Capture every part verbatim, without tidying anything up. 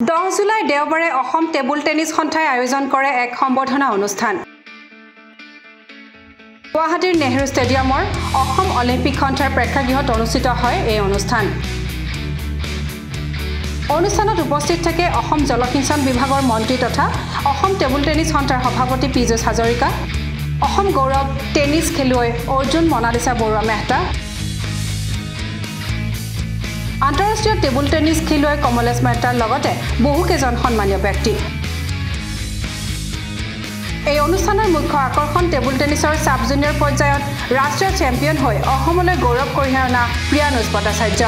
দহ জুলাই দেওবাৰে Assam table tennis সন্থাই আয়োজন কৰে এক সম্বৰ্ধনা অনুষ্ঠান গুৱাহাটীৰ নেহৰু ষ্টেডিয়ামৰ অসম অলিম্পিক সন্থাৰ প্ৰেক্ষাগৃহত অনুষ্ঠিত হয় এই অনুষ্ঠান অনুষ্ঠানত উপস্থিত থাকে অসম জলসিঞ্চন বিভাগৰ মন্ত্ৰী তথা অসম টেবুল টেনিছ সন্থাৰ সভাপতি পীযুষ হাজৰিকা অসম গৌৰৱ টেনিছ খেলুৱৈ অৰ্জুন মনালিসা বৰুৱা মেহতা আন্তঃৰাষ্ট্ৰীয় টেবুল টেনিছ খেলুৱৈ কমলেশ মেহতাৰ লগতে বহু কেজন সন্মানীয় ব্যক্তি এই অনুষ্ঠানৰ মুখ্য আকৰ্ষণ টেবুল টেনিছৰ সাব জুনিয়ৰ পৰ্যায়ত ৰাষ্ট্ৰীয় চেম্পিয়ন হৈ অসমলৈ গৌৰৱ কঢ়িয়াই অনা প্ৰিয়ানুজ ভট্টাচাৰ্য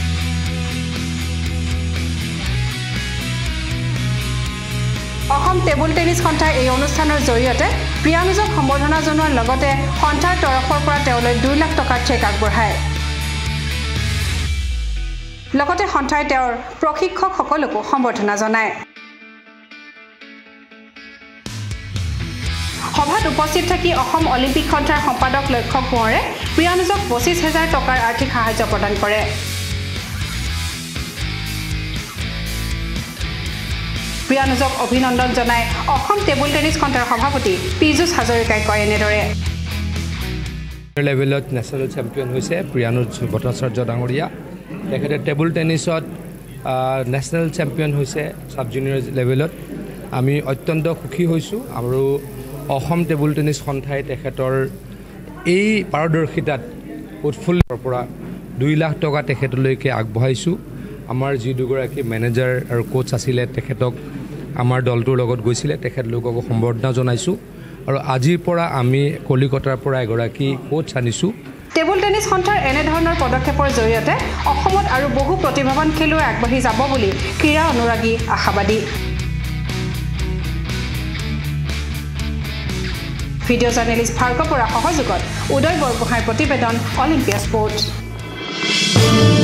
অসম টেবুল টেনিছ সন্থাই এই অনুষ্ঠানৰ জৰিয়তে প্ৰিয়ানুজক সম্বৰ্ধনা জনোৱাৰ লগতে সন্থাৰ তৰফৰ পৰা তেওঁলৈ দুই লাখ টকাৰ চেক আগবঢ়ায় লগতে সন্থাই তেওঁৰ প্ৰশিক্ষকসকলকো সম্বৰ্ধনা জনায় সভাত উপস্থিত থাকি অসম অলিম্পিক সন্থাৰ সম্পাদক লক্ষ্য কোঁৱৰে প্ৰিয়ানুজক পঁচিছ হাজাৰ টকাৰ আৰ্থিক সাহায্য প্ৰদান কৰে প্ৰিয়ানুজক অভিনন্দন জনায় অসম টেবুল টেনিছ সন্থাৰ সভাপতি পীযুষ হাজৰিকাই কয় এনেদৰে লেভেলত নেশ্যনেল চেম্পিয়ন হৈছে প্ৰিয়ানুজ ভট্টাচাৰ্য ডাঙৰীয়া তেখেতে টেবুল টেনিছত নেশ্যনেল চেম্পিয়ন হৈছে সাব জুনিয়ৰ লেভেলত আমি অত্যন্ত সুখী হৈছোঁ আৰু অসম টেবুল টেনিছ সন্থাই তেখেতৰ এই পাৰদৰ্শিতাত উৎফুল্লৰ পৰা দুই লাখ টকা তেখেতলৈকে আগবঢ়াইছোঁ আমাৰ যি দুগৰাকী মেনেজাৰ আৰু কোচ আছিলে তেখেতক আমাৰ দলটোৰ লগত গৈছিলে তেখেতলোকক সম্বৰ্ধনা জনাইছোঁ আৰু আজিৰ পৰা আমি কলিকতাৰ পৰা এগৰাকী কোচ আনিছোঁ টেবুল টেনিছ সন্থাৰ এনেধৰণৰ পদক্ষেপৰ জৰিয়তে অসমত আৰু বহু প্ৰতিভাৱান খেলুৱৈ আগবাঢ়ি যাব বুলি ক্ৰীড়া অনুৰাগী আশাবাদী ভিডিঅ' জাৰ্নেলিষ্ট ভাৰ্গৱ বৰাৰ সহযোগত উদয় বৰগোহাঁইৰ প্ৰতিবেদন অলিম্পিয়া স্পৰ্টছ